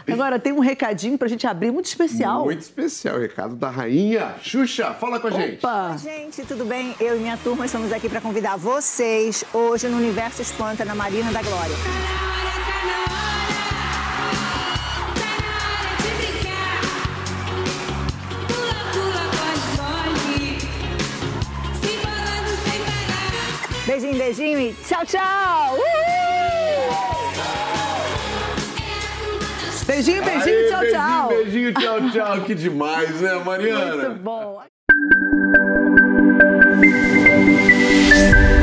Agora, tem um recadinho pra gente abrir muito especial. Muito especial, recado da rainha Xuxa. Fala com a gente. Opa! Oi, gente, tudo bem? Eu e minha turma estamos aqui para convidar vocês hoje no Universo Espanta, na Marina da Glória. Beijinho, beijinho e tchau, tchau! Beijinho, beijinho, Aê, tchau, tchau! Beijinho, tchau, tchau. Que demais, né, Mariana? Muito bom!